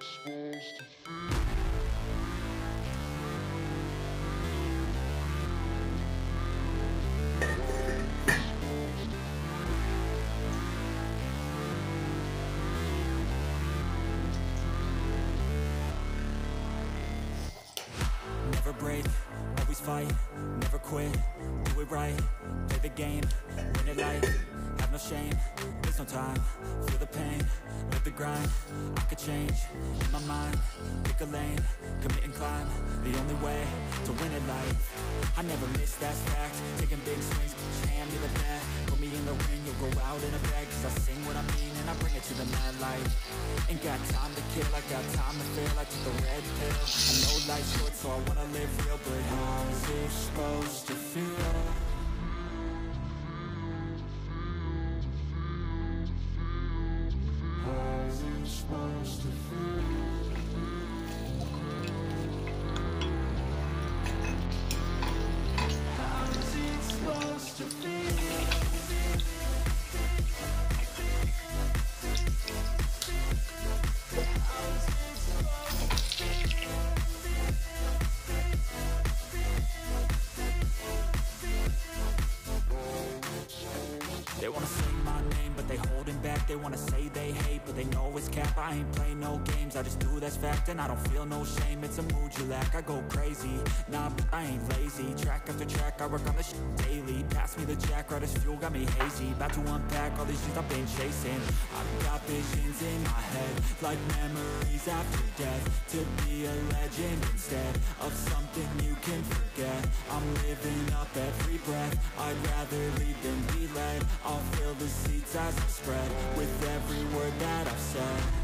Never break, always fight, never quit, do it right, play the game, win it life, have no shame, there's no time, feel the pain, live the grind, I could change, in my mind, pick a lane, commit and climb, the only way to win it life, I never miss, that's fact, taking big swings, hand me the bat, put me in the ring, you'll go out in a bag, cause I sing what I mean and I bring it to the mad light, ain't got time to kill, I got time to feel, I took the red pill, I know life's short so I wanna live real, but how's it supposed to feel? How's it supposed to feel? How's it supposed to feel? They wanna say my name, but they holding back. They wanna say they hate, but they know it's cap. I ain't play no games, I just do that's fact. And I don't feel no shame, it's a mood you lack. I go crazy, nah, but I ain't lazy. Track after track, I work on this shit daily. Pass me the jack, right as fuel, got me hazy. About to unpack all these things I've been chasing. I've got visions in my head, like memories after death. To be a legend instead of something you can forget. I'm living up every breath, I'd rather lead than be led. I'll fill the seats as I spread with every word that I've said.